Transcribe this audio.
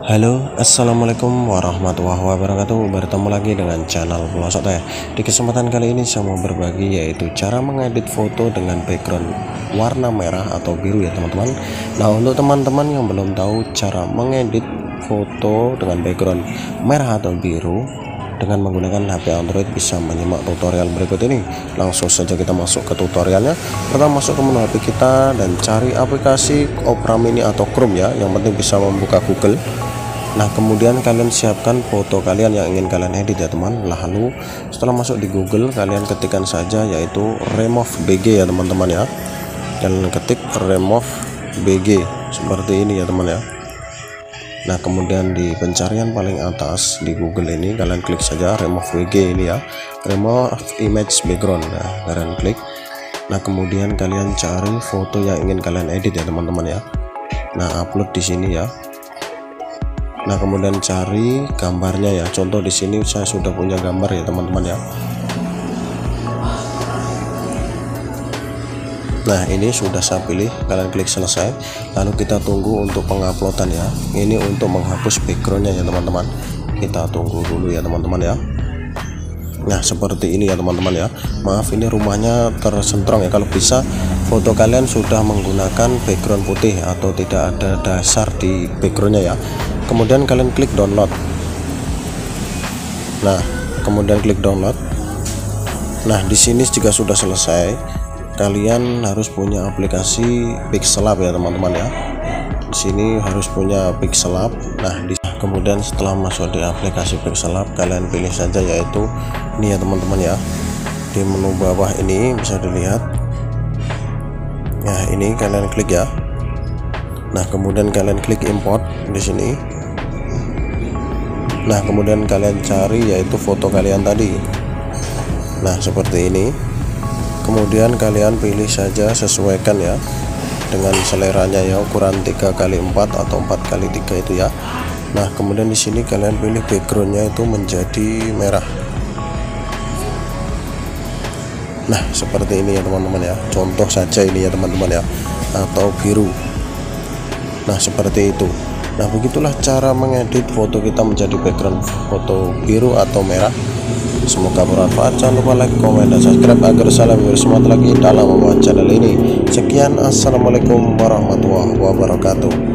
Halo, assalamualaikum warahmatullahi wabarakatuh. Bertemu lagi dengan channel Pelosok Teh. Di kesempatan kali ini saya mau berbagi yaitu cara mengedit foto dengan background warna merah atau biru ya teman-teman. Nah, untuk teman-teman yang belum tahu cara mengedit foto dengan background merah atau biru dengan menggunakan HP Android, bisa menyimak tutorial berikut ini. Langsung saja kita masuk ke tutorialnya. Pertama, masuk ke menu HP kita dan cari aplikasi Opera Mini atau Chrome ya, yang penting bisa membuka Google. Nah, kemudian kalian siapkan foto kalian yang ingin kalian edit ya teman. Lalu setelah masuk di Google, kalian ketikkan saja yaitu remove BG ya teman-teman ya. Kalian ketik remove BG seperti ini ya teman ya. Nah, kemudian di pencarian paling atas di Google ini kalian klik saja remove BG ini ya, remove image background. Nah, kalian klik. Nah, kemudian kalian cari foto yang ingin kalian edit ya teman-teman ya. Nah, upload di sini ya. Nah, kemudian cari gambarnya ya. Contoh di sini saya sudah punya gambar ya teman-teman ya. Nah, ini sudah saya pilih, kalian klik selesai. Lalu kita tunggu untuk penguploadan ya. Ini untuk menghapus backgroundnya ya teman-teman. Kita tunggu dulu ya teman-teman ya. Nah, seperti ini ya teman-teman ya. Maaf, ini rumahnya tersentrong ya. Kalau bisa foto kalian sudah menggunakan background putih atau tidak ada dasar di backgroundnya ya. Kemudian kalian klik download. Nah, kemudian klik download. Nah, di sini jika sudah selesai, kalian harus punya aplikasi Pixelab ya teman-teman ya. Di sini harus punya Pixelab. Nah, kemudian setelah masuk di aplikasi Pixelab, kalian pilih saja yaitu ini ya teman-teman ya. Di menu bawah ini bisa dilihat. Nah, ini kalian klik ya. Nah, kemudian kalian klik import di sini. Nah, kemudian kalian cari yaitu foto kalian tadi. Nah, seperti ini. Kemudian kalian pilih saja, sesuaikan ya dengan seleranya ya, ukuran 3x4 atau 4x3 itu ya. Nah, kemudian di sini kalian pilih backgroundnya itu menjadi merah. Nah, seperti ini ya teman-teman ya. Contoh saja ini ya teman-teman ya, atau biru. Nah, seperti itu. Nah, begitulah cara mengedit foto kita menjadi background foto biru atau merah. Semoga bermanfaat. Jangan lupa like, komen, dan subscribe agar saya lebih bersemangat lagi dalam membuat channel ini. Sekian, assalamualaikum warahmatullahi wabarakatuh.